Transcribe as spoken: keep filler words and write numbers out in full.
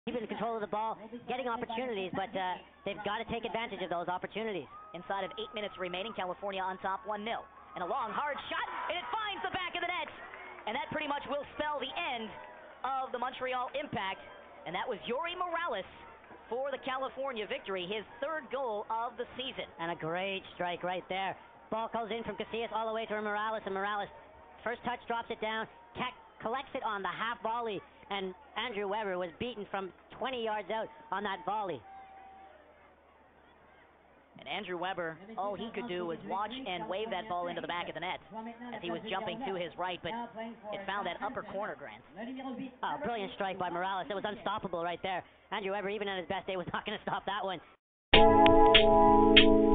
keeping control of the ball, getting opportunities, but uh, they've got to take advantage of those opportunities. Inside of eight minutes remaining, California on top one nil. And a long, hard shot, and it finds the back of the net. And that pretty much will spell the end of the Montreal Impact. And that was Yuri Morales for the California victory, his third goal of the season. And a great strike right there. Ball goes in from Casillas all the way to Morales, and Morales, first touch, drops it down, collects it on the half volley, and Andrew Weber was beaten from twenty yards out on that volley. And Andrew Weber, all he could do was watch and wave that ball into the back of the net as he was jumping to his right, but it found that upper corner, Grant. Oh, brilliant strike by Morales. It was unstoppable right there. Andrew Weber, even on his best day, was not going to stop that one.